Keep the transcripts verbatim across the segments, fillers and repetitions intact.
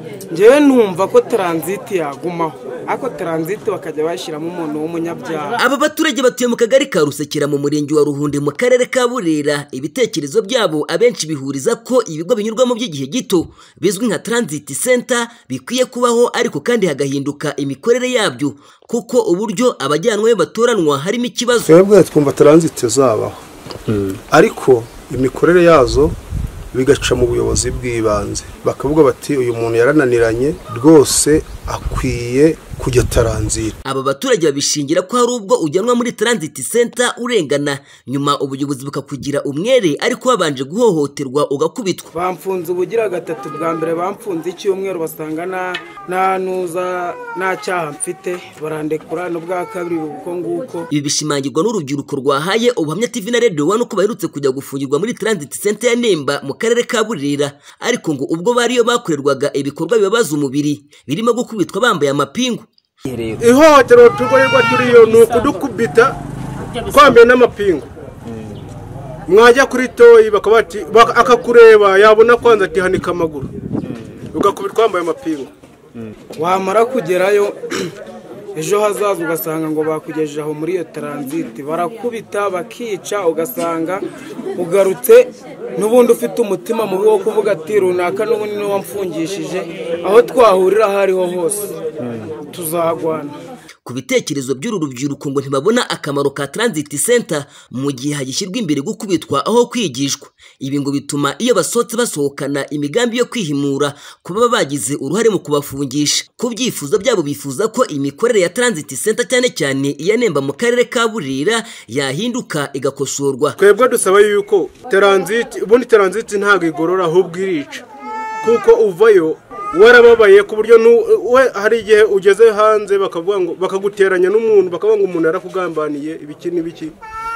Ngewe numva ko transit yagumaho ako transit bakajya bashyiramo umuntu w'umunyabyaha. Aba baturage batuye mu kagari ka Rusekera mu murenge wa Ruhunde mu karere ka Burera, ibitekerezo byabo abenshi bihuriza ko ibigo binyurwamo by'igihe gito bizwi nka transit center bikwiye kubaho, ariko kandi hagahinduka imikorere yabyo kuko uburyo abajyanwe batoranwa harimo ikibazo. Twebwe twumva transit zabaho, ariko imikorere yazo bigaca mu buyobozi bw'ibanze, bakavuga bati uyu muntu yarananiranye rwose akwiye kujya transit. Aba baturage babishingira ko hari ubwo ujyanwa muri transit center urengana, nyuma ubuyobozi bukakugira umwere ariko babanje guhohoterwa ugakubitwa. Bamfunze ubugira gatatu, bwa mbere bamfunze icyumweru basanga na nanuza nta cyaha mfite barandekura, no bwa kabiri uko nguko. Ibi bishimangirwa n'urubyiruko rwahaye ubuhamya T V na Radio One uko baherutse kujya gufungirwa muri transit center ya Nemba mu karere ka Burera, ariko ngo ubwo bariyo bakorerwaga ibikorwa bibabaza umubiri birimo gukubitwa bambaye amapingu. Ihohoterwa tukorerwa turiyo ni ukudukubita twambaye n'amapingu. Mwajya kuri toyi bakabati akakureba yabona kwanza tihanika amaguru ugakubitwa twambaye amapingu. Wamara kugerayo ejo hazaza ugasanga ngo bakugejeje aho muri iyo transit, barakubita bakica, ugasanga ugarutse n'ubundi ufite umutima mubi wo kuvuga ati runaka n'ubundi ni wamfungishije, aho twahurira hariho hose tuzagwana. Ku bitekerezo by'uru rubyiruko ngo ntibabona akamaro ka transit center mu gihe hagishyirwa imbere gukubitwa aho kwigishwa. Ibi ngo bituma iyo basohotse basohokana imigambi yo kwihimura kuba bagize uruhare mu kubafungisha. Ku byifuzo byabo bifuza ko imikorere ya transit center cyane cyane iya Nemba mu karere ka Burera yahinduka igakosorwa. Twebwe dusaba yuko transit ubundi transit ntago igorora ahubwo irica, kuko uvayo warababaye ku buryo we hari igihe ugeze hanze bakavuga ngo bakaguteranya n'umuntu bakavuga ngo umuntu yarakugambaniye ibiki n'ibiki,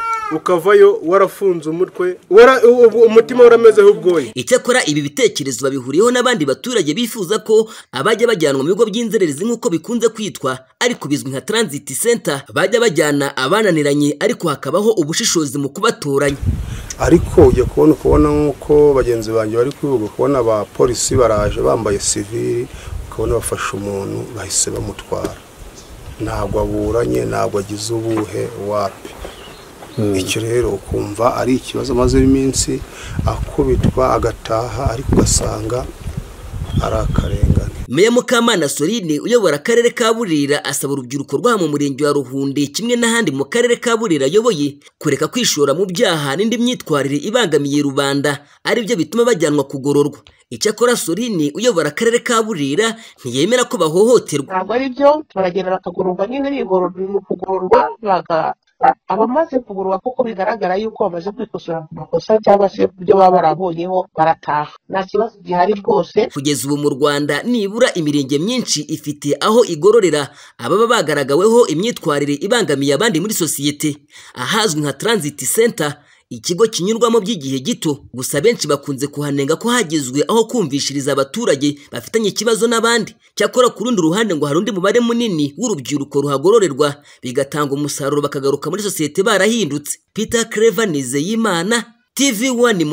ukavayo warafunze umutwe wara umutima waramezeho ubwoye. Icyakora ibi bitekerezo babihuriyeho n'abandi baturage bifuza ko abajya bajyanwa mu bigo by'inzererezi nk'uko bikunze kwitwa ariko bizwi nka transit center bajya bajyana abananiranye, ariko hakabaho ubushishozi mu kubatoranya. Ariko ujya kubona kubona nk'uko bagenzi banjye bari kwibuka kubona aba polisi baraje bambaye civil, ukabona bafashe umuntu bahise bamutwara, ntabwo aburanye ntabwo agize ubuhe wapi. Icyo rero ukumva ari ikibazo maze iminsi akubitwa agataha, ariko ugasanga ari akarengane. Meya Mukamana Soline uyobora akarere ka Burera asaba urubyiruko rwa mu murenge wa Ruhunde kimwe n'ahandi mu karere ka Burera ayoboye kureka kwishora mu byaha n'indi myitwarire ibangamiye rubanda ari byo bituma bajyanwa kugororwa. Icyakora Soline uyobora akarere ka Burera ntiyemera ko bahohoterwa. Ntabwo ari byo, baragenda bakagororwa nyine bigororwa kugororwa baga abamaze kugurwa kuko bigaragara yuko bamaze kwikosora ku makosa cyangwa se ibyo baba barabonyeho barataha, nta kibazo gihari rwose. Kugeza ubu mu Rwanda nibura imirenge myinshi ifite aho igororera ababa bagaragaweho imyitwarire ibangamiye abandi muri sosiyete, ahazwi nka transit center, ikigo kinyurwamo by'igihe gito. Gusa benshi bakunze kuhanenga ko hagizwe aho kumvishiriza abaturage bafitanye ikibazo n'abandi. Cyakora ku rundi ruhande ngo hari undi mubare munini w'urubyiruko ruhagororerwa bigatanga umusaruro bakagaruka muri sosiyete barahindutse. Peter Clever Nizeyimana, T V One.